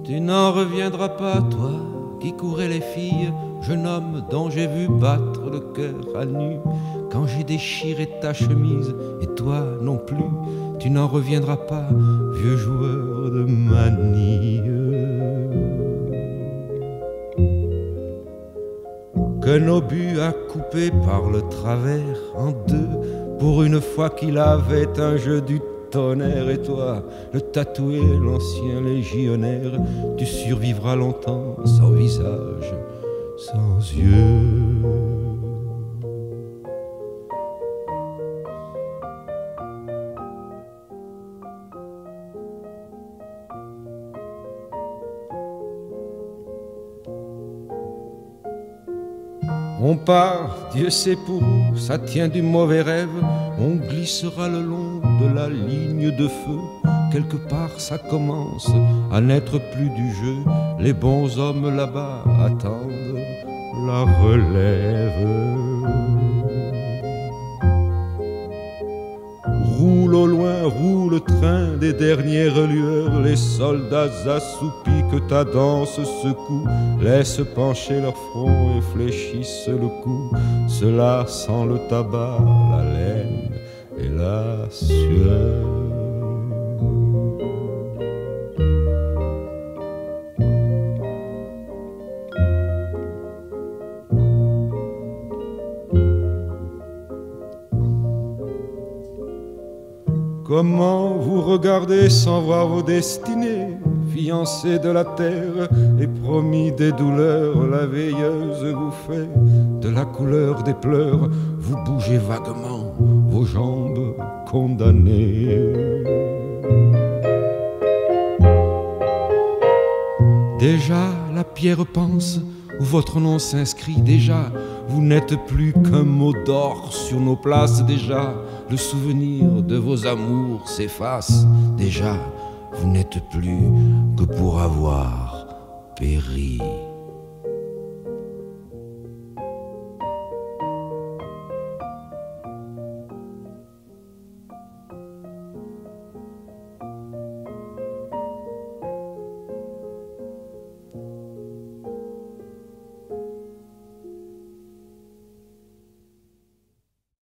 Tu n'en reviendras pas, toi, qui courais les filles, jeune homme dont j'ai vu battre le cœur à nu, quand j'ai déchiré ta chemise, et toi non plus, tu n'en reviendras pas, vieux joueur de manille. Qu'un obus a coupé par le travers en deux, pour une fois qu'il avait un jeu du tonnerre, et toi, le tatoué, l'ancien légionnaire, tu survivras longtemps sans visage, sans yeux. On part, Dieu sait pour où, ça tient du mauvais rêve. On glissera le long de la ligne de feu. Quelque part ça commence à n'être plus du jeu. Les bons hommes là-bas attendent la relève. Roule au loin, roule le train des dernières lueurs. Les soldats assoupis que ta danse secoue laissent pencher leur front et fléchissent le cou. Cela sent le tabac, la laine et la sueur. Comment vous regardez sans voir vos destinées, fiancés de la terre et promis des douleurs, la veilleuse vous fait de la couleur des pleurs, vous bougez vaguement, vos jambes condamnées. Déjà la pierre pense où votre nom s'inscrit, déjà vous n'êtes plus qu'un mot d'or sur nos places, déjà le souvenir de vos amours s'efface, déjà vous n'êtes plus que pour avoir péri.